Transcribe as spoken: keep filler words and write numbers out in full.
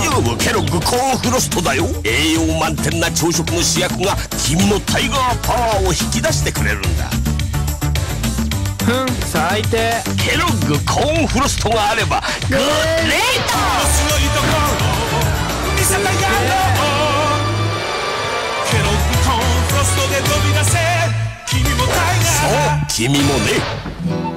ムケロッグコーンフロストだよ。栄養満点な朝食の主役が君のタイガーパワーを引き出してくれるんだ。 ふん、最低。 ケロッグコーンフロストがあればグッレート。 強いところ見せたがろう。ケロッグコーンフロストで飛び出せ君もタイガー。 そう、君もね。